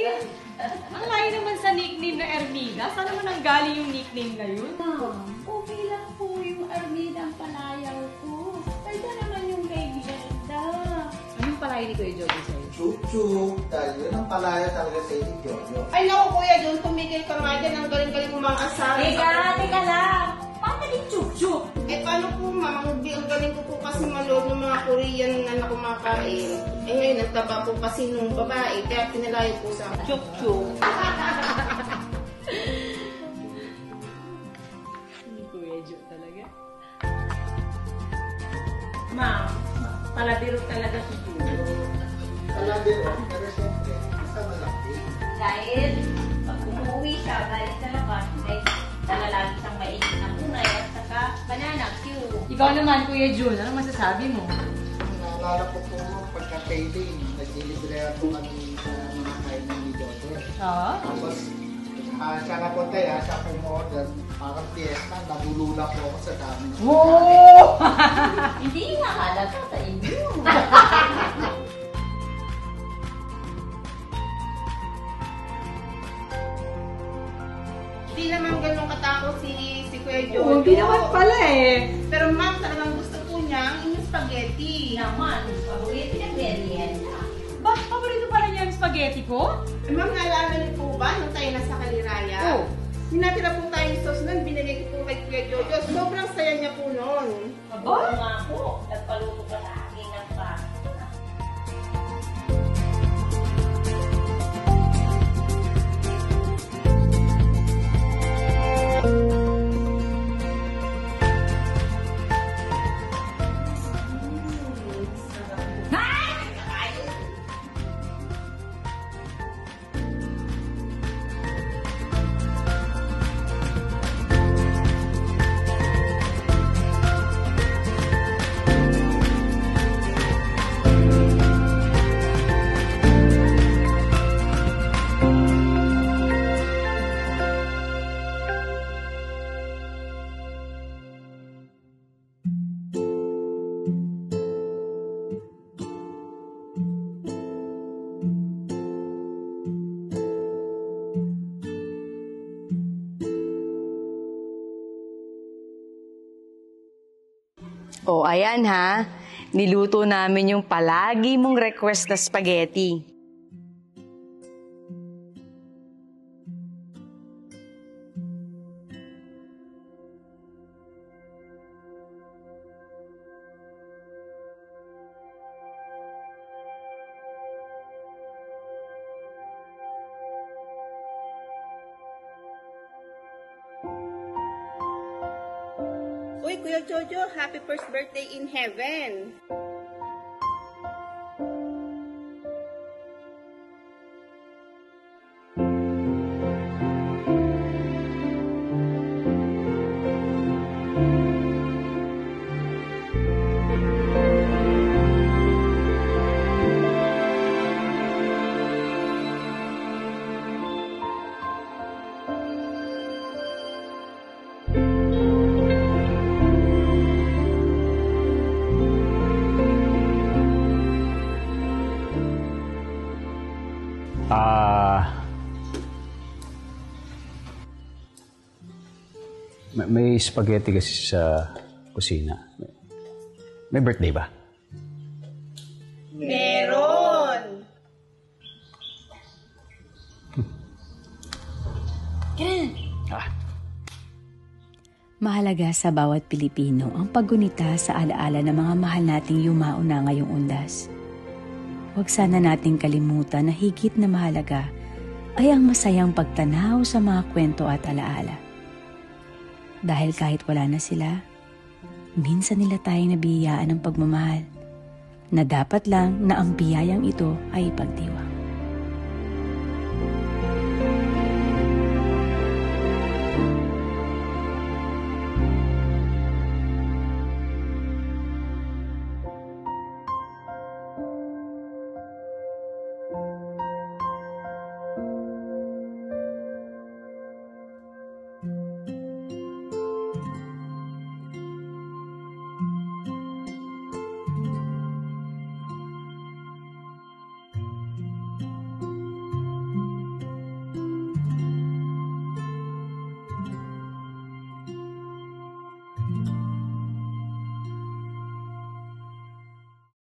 Ang layo naman sa nickname na Ermida. Saan naman ang galing yung nickname na yun? Okay lang po yung Armida ang palayaw ko. Kaya naman yung kay Glenda. Anong palayo ni Kuya Jojo sa'yo? Chup-chup. Dahil yun ang palaya talaga sa inyo, Jojo. Ay, naku, Kuya John, tumigil ka nga dyan. Ang galing-galing mo mga asawa. Teka lang. Paano din chup-chup? Eh, paano po, ma'am? Ang galing ko po kasi malood ng mga Korean na kumakain. Eh, ngayon, nagtaba po kasi nung babae. Kaya pinalayo po sa chup-chup. Kuya Jo talaga. Ma'am, palabiro talaga si Julo. Palabiro, pero siyempre, isa malaki. Dahil pag umuwi siya, galing sa labas, ay dala lagi siyang mainit na kunay at saka banana cue. Ikaw naman, Kuya Jun, anong masasabi mo? Naalala ko po pagka-payday, nag-delivery ako kami sa mga kainan ni Jojo. Oo. Tapos, siya na po tayo, siya po mo-order. Parang fiesta, nabulula po ako sa dami. Oh! Hindi nga halata sa inyo. Hindi naman ganun katakot si Kuya John. Oo, hindi naman pala eh. Pero ma'am, talagang gusto po niya ang inyong spaghetti. Naman, paborito niya merienda. Bakit paborito pala niya ang spaghetti ko? Eh, ma'am, naalala niyo po ba nung tayo nasa Kaliraya? Oo. Hinatira po tayong sauce nun, binigay ko po kay Kuya Jojo. Sobrang saya niya po noon. Mabuto nga po. Nagpaluto ka sa akin ng pasta. O, ayan ha. Niluto namin yung palagi mong request na spaghetti. Uy, Kuya Jojo, happy first birthday in heaven! May spaghetti kasi sa kusina. May birthday ba? Meron! Mahalaga sa bawat Pilipino ang paggunita sa alaala ng mga mahal nating yumao na ngayong undas. Huwag sana nating kalimutan na higit na mahalaga ay ang masayang pagtanaw sa mga kwento at alaala. Dahil kahit wala na sila, minsan nila tayong nabiyayaan ng pagmamahal na dapat lang na ang biyayang ito ay ipagdiwang.